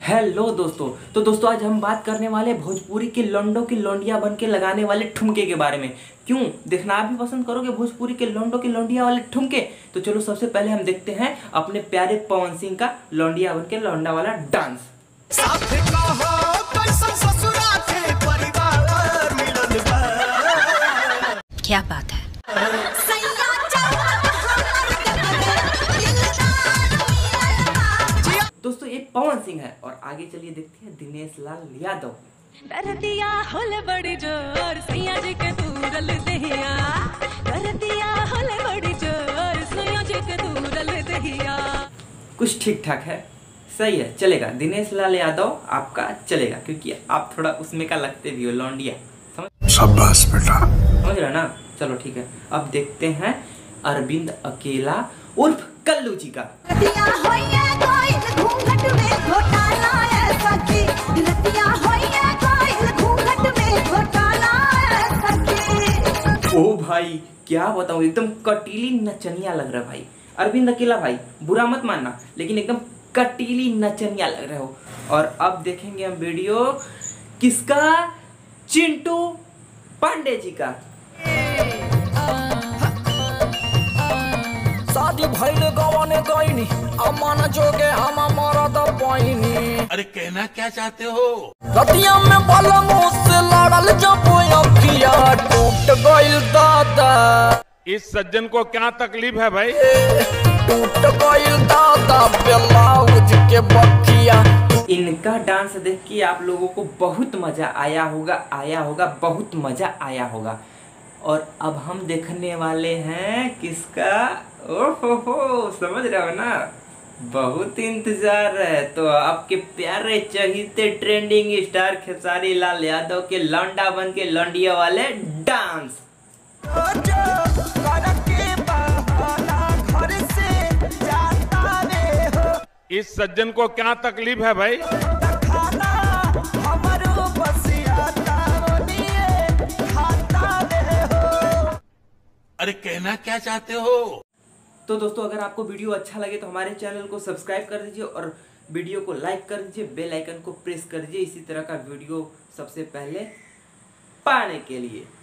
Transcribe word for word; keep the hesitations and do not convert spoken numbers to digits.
Hello दोस्तों। तो दोस्तों आज हम बात करने वाले भोजपुरी के लौंडों की लौंडिया बन के लगाने वाले ठुमके के बारे में। क्यों देखना आप भी पसंद करोगे भोजपुरी के लौंडों की लौंडिया वाले ठुमके? तो चलो सबसे पहले हम देखते हैं अपने प्यारे पवन सिंह का लौंडिया बन के लौंडा वाला डांस। क्या बात है। दोस्तों ये पवन सिंह है और आगे चलिए देखते हैं दिनेश लाल यादव। कर दिया होले बड़ी जोर सैया जी के दूरल दहिया, कर दिया होले बड़ी जोर सैया जी के दूरल दहिया। कुछ ठीक ठाक है, सही है, चलेगा। दिनेश लाल यादव आपका चलेगा क्योंकि आप थोड़ा उसमें का लगते भी हो लौंडिया। समझ शाबाश बेटा, समझ रहे ना? चलो ठीक है। अब देखते हैं अरविंद अकेला उर्फ कल्लू जी का। ओ भाई क्या बताऊं, एकदम कटीली नचनिया लग रहा है भाई। अरविंद अकेला भाई बुरा मत मानना, लेकिन एकदम कटीली नचनिया लग रहे हो। और अब देखेंगे हम वीडियो किसका? चिंटू पांडे जी का। शादी भइल गवाने गईनी अमान जोगे हम मरद पाइनी। अरे कहना क्या चाहते हो? रतिया में बाला मुंह से लड़ल जब अखिया टूट गइल दादा। इस सज्जन को क्या तकलीफ है भाई? टूट गइल दादा ब्लाउज के बखिया। इनका डांस देख के आप लोगों को बहुत मजा आया होगा आया होगा बहुत मजा आया होगा। और अब हम देखने वाले हैं किसका? ओहो हो, समझ रहे हो ना? बहुत इंतजार है। तो आपके प्यारे चहीते ट्रेंडिंग स्टार खेसारी लाल यादव के लौंडा बन के लौंडिया वाले डांस। इस सज्जन को क्या तकलीफ है भाई? अरे कहना क्या चाहते हो? तो दोस्तों अगर आपको वीडियो अच्छा लगे तो हमारे चैनल को सब्सक्राइब कर दीजिए और वीडियो को लाइक कर दीजिए, बेल आइकन को प्रेस कर दीजिए इसी तरह का वीडियो सबसे पहले पाने के लिए।